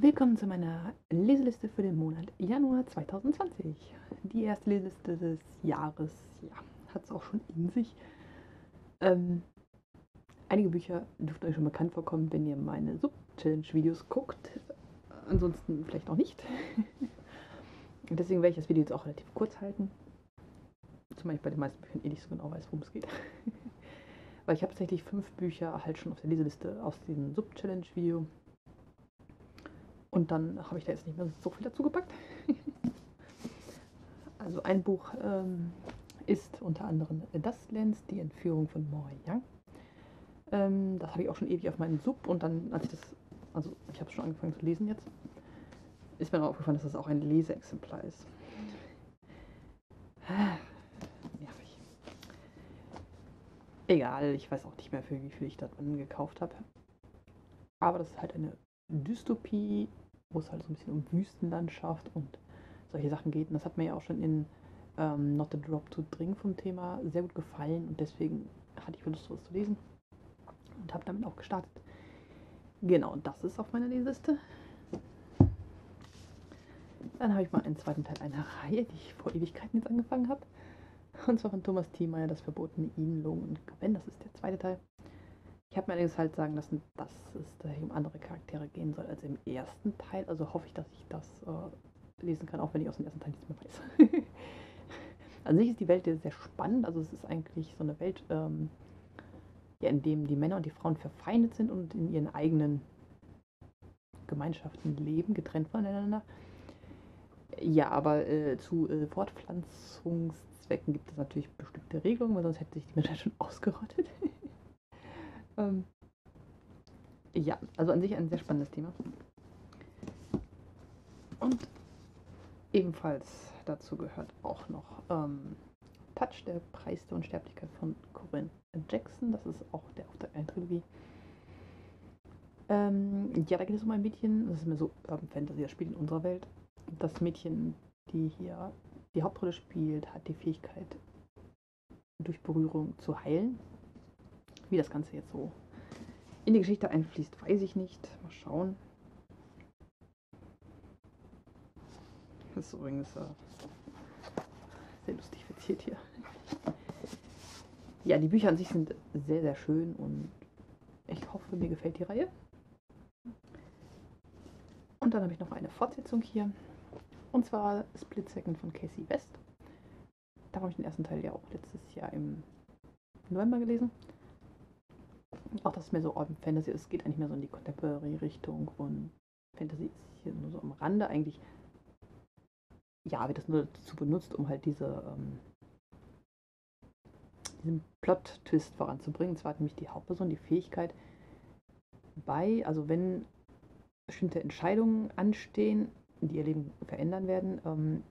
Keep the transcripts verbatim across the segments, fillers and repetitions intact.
Willkommen zu meiner Leseliste für den Monat Januar zweitausendzwanzig. Die erste Leseliste des Jahres, ja, hat es auch schon in sich. Ähm, einige Bücher dürften euch schon bekannt vorkommen, wenn ihr meine Sub-Challenge-Videos guckt. Ansonsten vielleicht auch nicht. Deswegen werde ich das Video jetzt auch relativ kurz halten. Zumal ich bei den meisten Büchern eh nicht so genau weiß, worum es geht. Weil ich habe tatsächlich fünf Bücher halt schon auf der Leseliste aus diesem Sub-Challenge-Video. Und dann habe ich da jetzt nicht mehr so viel dazu gepackt. Also ein Buch ähm, ist unter anderem Das Lens, die Entführung von Mo Yang. Ähm, das habe ich auch schon ewig auf meinen Sub und dann, als ich das, also ich habe schon angefangen zu lesen jetzt, ist mir noch aufgefallen, dass das auch ein Leseexemplar ist. Nervig. Egal, ich weiß auch nicht mehr, für wie viel ich das dann gekauft habe. Aber das ist halt eine Dystopie, wo es halt so ein bisschen um Wüstenlandschaft und solche Sachen geht. Und das hat mir ja auch schon in ähm, Not a Drop to Drink vom Thema sehr gut gefallen und deswegen hatte ich Lust, was zu lesen und habe damit auch gestartet. Genau, das ist auf meiner Leseliste. Dann habe ich mal einen zweiten Teil einer Reihe, die ich vor Ewigkeiten jetzt angefangen habe. Und zwar von Thomas Thiemeyer, Das verbotene Ihn, Logen und Gwen. Das ist der zweite Teil. Ich habe mir allerdings halt sagen lassen, dass es da um andere Charaktere gehen soll als im ersten Teil. Also hoffe ich, dass ich das äh, lesen kann, auch wenn ich aus dem ersten Teil nichts mehr weiß. An sich ist die Welt sehr spannend. Also es ist eigentlich so eine Welt, ähm, ja, in dem die Männer und die Frauen verfeindet sind und in ihren eigenen Gemeinschaften leben, getrennt voneinander. Ja, aber äh, zu äh, Fortpflanzungszwecken gibt es natürlich bestimmte Regelungen, weil sonst hätte sich die Menschheit schon ausgerottet. ähm, ja, also an sich ein sehr spannendes Thema. Und ebenfalls dazu gehört auch noch ähm, Touch, der Preis der Unsterblichkeit von Corinne Jackson. Das ist auch der Auftakt einer Trilogie. Ähm, ja, da geht es um ein Mädchen, das ist mehr so Urban Fantasy, das spielt in unserer Welt. Das Mädchen, die hier die Hauptrolle spielt, hat die Fähigkeit, durch Berührung zu heilen. Wie das Ganze jetzt so in die Geschichte einfließt, weiß ich nicht. Mal schauen. Das ist übrigens äh, sehr lustig verziert hier. Ja, die Bücher an sich sind sehr, sehr schön und ich hoffe, mir gefällt die Reihe. Und dann habe ich noch eine Fortsetzung hier. Und zwar Split Second von Casey West. Da habe ich den ersten Teil ja auch letztes Jahr im November gelesen. Auch das ist mehr so Urban Fantasy. Es geht eigentlich mehr so in die Contemporary-Richtung und Fantasy ist hier nur so am Rande eigentlich. Ja, wird das nur dazu benutzt, um halt diese ähm, diesen Plot-Twist voranzubringen. Und zwar hat nämlich die Hauptperson die Fähigkeit, bei, also wenn bestimmte Entscheidungen anstehen, die ihr Leben verändern werden, ähm,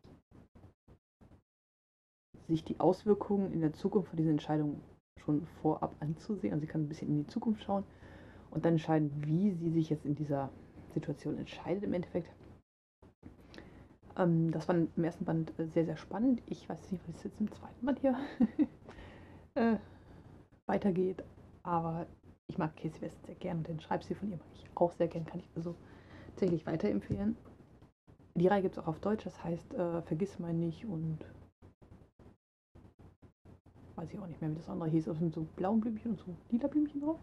sich die Auswirkungen in der Zukunft von diesen Entscheidungen schon vorab anzusehen. Also sie kann ein bisschen in die Zukunft schauen und dann entscheiden, wie sie sich jetzt in dieser Situation entscheidet im Endeffekt. Ähm, das war im ersten Band sehr, sehr spannend. Ich weiß nicht, wie es jetzt im zweiten Band hier äh, weitergeht, aber ich mag Casey West sehr gern und den Schreibstil von ihr mag ich auch sehr gern, kann ich also tatsächlich weiterempfehlen. Die Reihe gibt es auch auf Deutsch, das heißt äh, Vergiss mein nicht und weiß ich auch nicht mehr, wie das andere hieß. Es sind so blauen Blümchen und so lila Blümchen drauf.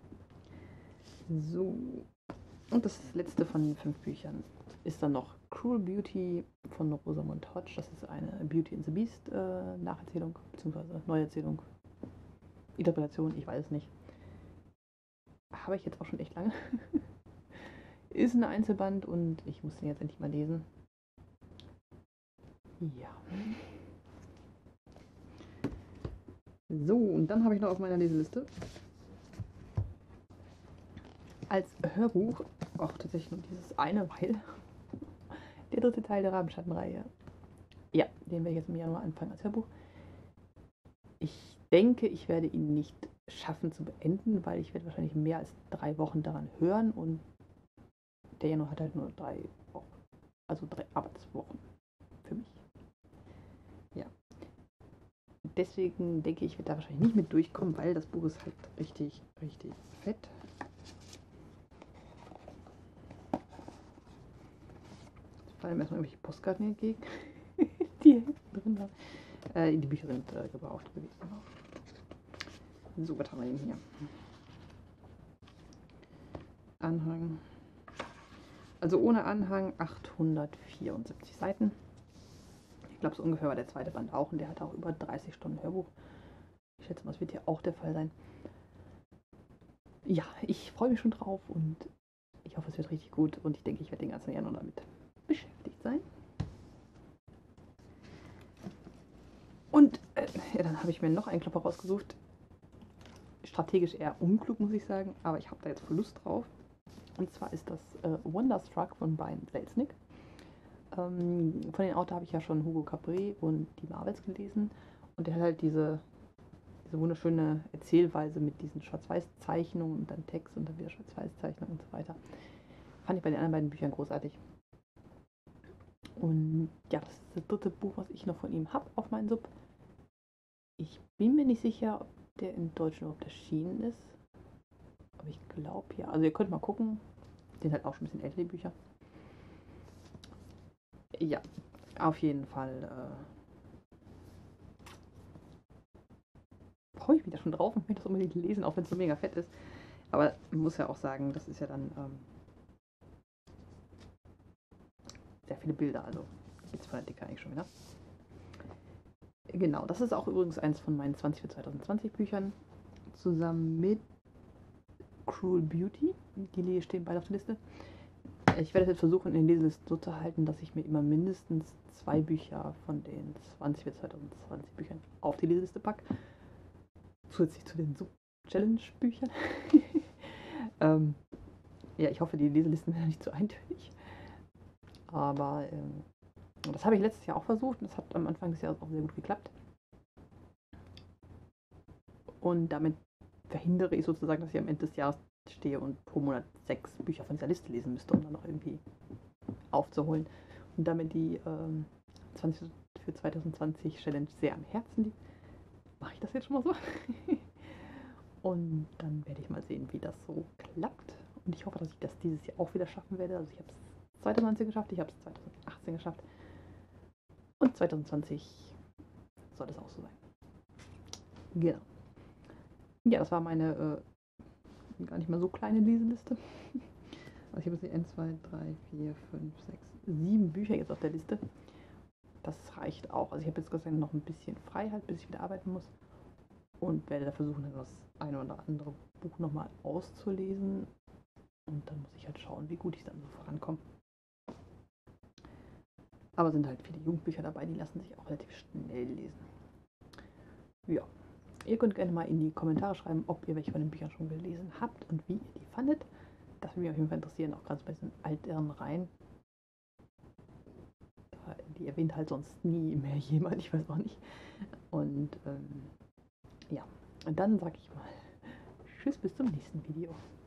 So. Und das letzte von den fünf Büchern ist dann noch Cruel Beauty von Rosamund Hodge. Das ist eine Beauty and the Beast äh, Nacherzählung, beziehungsweise Neuerzählung, Interpretation, ich weiß es nicht. Habe ich jetzt auch schon echt lange. Ist ein Einzelband und ich muss den jetzt endlich mal lesen. Ja. So, und dann habe ich noch auf meiner Leseliste als Hörbuch auch tatsächlich nur dieses eine, weil der dritte Teil der Rabenschattenreihe. Ja, den werde ich jetzt im Januar anfangen als Hörbuch. Ich denke, ich werde ihn nicht schaffen zu beenden, weil ich werde wahrscheinlich mehr als drei Wochen daran hören und der Januar hat halt nur drei Wochen. Also drei Arbeitswochen für mich. Ja. Deswegen denke ich, ich werde da wahrscheinlich nicht mit durchkommen, weil das Buch ist halt richtig, richtig fett. fallen mir erstmal irgendwelche Postkarten entgegen, die hinten drin waren. Äh, die Bücher sind äh, gebraucht gewesen. So, was haben wir denn hier? Anhang. Also ohne Anhang achthundertvierundsiebzig Seiten. Ich glaube, so ungefähr war der zweite Band auch und der hatte auch über dreißig Stunden Hörbuch. Ich schätze mal, das wird hier auch der Fall sein. Ja, ich freue mich schon drauf und ich hoffe, es wird richtig gut und ich denke, ich werde den ganzen Januar damit beschäftigt sein. Und äh, ja, dann habe ich mir noch einen Klopper rausgesucht. Strategisch eher unklug, muss ich sagen, aber ich habe da jetzt voll Lust drauf. Und zwar ist das äh, Wonderstruck von Brian Selznick. Ähm, von den Autoren habe ich ja schon Hugo Cabret und die Marvels gelesen. Und der hat halt diese, diese wunderschöne Erzählweise mit diesen Schwarz-Weiß-Zeichnungen und dann Text und dann wieder Schwarz-Weiß-Zeichnungen und so weiter. Fand ich bei den anderen beiden Büchern großartig. Und ja, das ist das dritte Buch, was ich noch von ihm habe auf meinen Sub. Ich bin mir nicht sicher, ob der in Deutsch überhaupt erschienen ist. Aber ich glaube ja. Also ihr könnt mal gucken. Die sind halt auch schon ein bisschen ältere Bücher. Ja, auf jeden Fall äh, freue ich mich da schon drauf und möchte das unbedingt lesen, auch wenn es so mega fett ist. Aber man muss ja auch sagen, das ist ja dann ähm, sehr viele Bilder. Also jetzt von der Dicke eigentlich schon wieder. Genau, das ist auch übrigens eins von meinen zwanzig für zwanzig zwanzig Büchern. Zusammen mit Cruel Beauty. Die stehen beide auf der Liste. Ich werde jetzt versuchen, in den Leselisten so zu halten, dass ich mir immer mindestens zwei Bücher von den zwanzig für zwanzig zwanzig Büchern auf die Leseliste packe. Zusätzlich zu den Sub-Challenge-Büchern. ähm, ja, ich hoffe, die Leselisten werden nicht zu eintönig. Aber ähm, das habe ich letztes Jahr auch versucht und das hat am Anfang des Jahres auch sehr gut geklappt. Und damit verhindere ich sozusagen, dass ich am Ende des Jahres stehe und pro Monat sechs Bücher von dieser Liste lesen müsste, um dann noch irgendwie aufzuholen. Und damit die ähm, zwanzig für zwanzig zwanzig Challenge sehr am Herzen liegt, mache ich das jetzt schon mal so. Und dann werde ich mal sehen, wie das so klappt. Und ich hoffe, dass ich das dieses Jahr auch wieder schaffen werde. Also ich habe es zwanzig neunzehn geschafft, ich habe es zwanzig achtzehn geschafft. Und zwanzig zwanzig soll es auch so sein. Genau. Ja, das war meine äh, gar nicht mal so kleine Leseliste. Also ich habe jetzt eins, zwei, drei, vier, fünf, sechs, sieben Bücher jetzt auf der Liste. Das reicht auch. Also ich habe jetzt Gott sei Dank noch ein bisschen Freiheit, bis ich wieder arbeiten muss. Und werde da versuchen, das eine oder andere Buch nochmal auszulesen. Und dann muss ich halt schauen, wie gut ich dann so vorankomme. Aber es sind halt viele Jugendbücher dabei, die lassen sich auch relativ schnell lesen. Ja, ihr könnt gerne mal in die Kommentare schreiben, ob ihr welche von den Büchern schon gelesen habt und wie ihr die fandet. Das würde mich auf jeden Fall interessieren, auch gerade bei diesen älteren Reihen. Die erwähnt halt sonst nie mehr jemand, ich weiß auch nicht. Und ähm, ja, und dann sage ich mal, tschüss, bis zum nächsten Video.